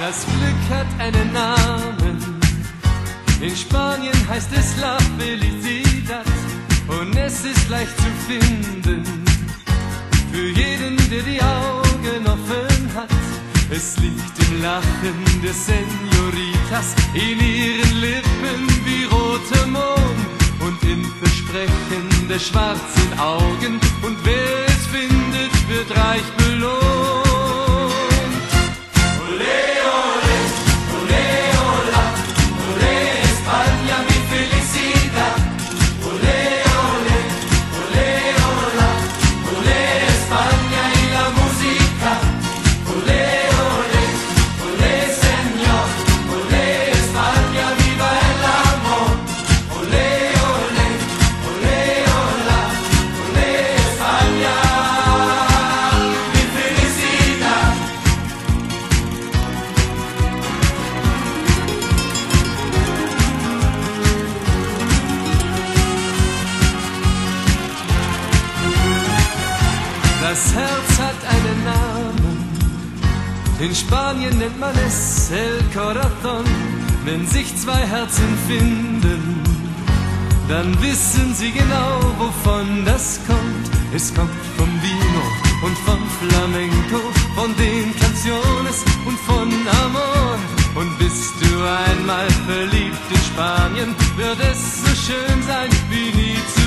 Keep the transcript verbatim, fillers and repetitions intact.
Das Glück hat einen Namen. In Spanien heißt es La Felicidad und es ist leicht zu finden. Für jeden, der die Augen offen hat. Es liegt im Lachen der Senoritas, in ihren Lippen wie roter Mond und im Versprechen der schwarzen Augen. Und wer es findet, wird reich belohnt. Das Herz hat einen Namen, in Spanien nennt man es El Corazón. Wenn sich zwei Herzen finden, dann wissen sie genau, wovon das kommt. Es kommt vom Vino und vom Flamenco, von den Canciones und von Amor. Und bist du einmal verliebt in Spanien, wird es so schön sein wie nie zuvor.